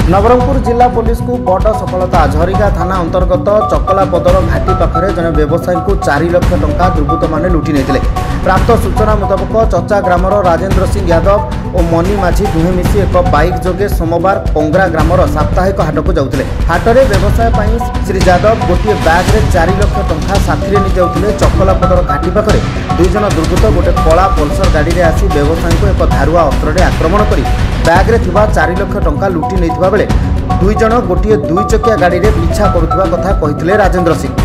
नवरंगपुर जिला पुलिस को बड़ सफलता। झरिगा थाना अंतर्गत चकलापदर घाटी पाखरे जने व्यवसायी को 4 लाख टंका दुर्बृत्त माने लुटि नेतिले। प्राप्त सूचना मुताबक चचा ग्रामर राजेंद्र सिंह यादव और मनी माझी दुहे मिसी एक बाइक जोगे सोमवार पंगरा ग्रामर साप्ताहिक हाट को जाउथिले। हाटरे व्यवसाय पई श्री यादव गोटे बैग रे 4 लाख टंका साथी नि जाउथिले। चकलापदर घाटी पाखरे 2 जन दुर्बृत्त गोटे कला पल्सर गाड़ी रे आसी व्यवसायी को एक धारुआ अस्त्र रे आक्रमण करी बैग रे थिबा 4 लाख टंका लुटि नेथिबा बेले 2 जन गोटे 2 चकिया गाड़ी रे पीछा करुवा कथा कहिथिले राजेंद्र सिंह।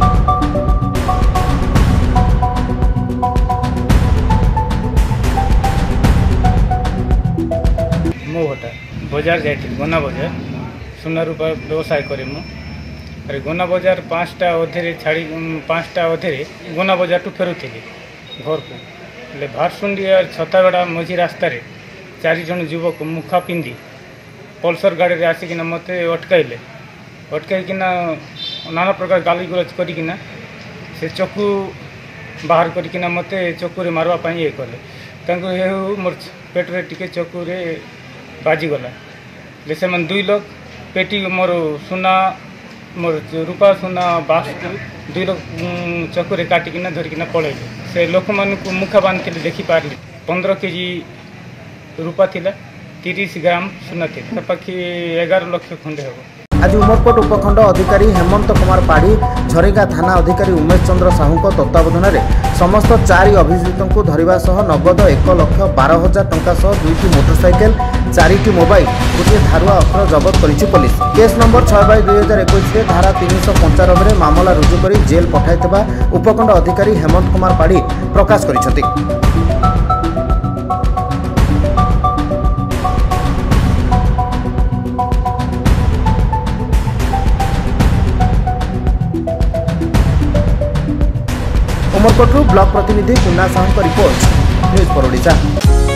मो घटा बजार जाइए गोना बजार सुना रूपा व्यवसाय करे अरे गोना बजार 5टा अधे छाड़ी 5टा अधे गोना बजार टू फेरुली घर को ले भारसुंडिया छतागड़ा मझी रास्तार 4 जन युवक मुखा पिंधि पल्सर गाड़ी रे आसिकिना मते अटकाइकिना नाना प्रकार गाली गलज करिकिना से चक्कू बाहर करिकिना मते चक्कू रे मारवा पाई ये कले तांको हे मोर पेट रे टिके चक्कू रे बाजी गला ले से मन 2 लाख पेटी मोर सुना मोर रूपा सुना बास 2 लाख चक्कू रे काटिकिना धरिकिना पळैले। से लोक मन को मुखा बांधले देखि पारली 15 केजी रूपा थिला 30 ग्राम सुना थी पाखी 11 लाख खंडे हम। आज उमरकोट उपखंड अधिकारी हेमंत कुमार पाढ़ी झरिगा थाना अधिकारी उमेश चंद्र साहू तत्वावधान में समस्त 4 अभियुक्तों को धरिबा सह नगद 1,12,000 टंका सह 2टी मोटरसाइकेल 4टी मोबाइल गोटे धारुआ अस्त्र जबत करिछि पुलिस। केस नंबर 6/2021 धारा 395 में मामला रुजु कर जेल पठाइथिबा उपखंड अधिकारी हेमंत कुमार पाढ़ी प्रकाश करिसथि। उमरकोटरू ब्लॉक प्रतिनिधि कुन्ना साहू रिपोर्ट न्यूज पर ओडिशा।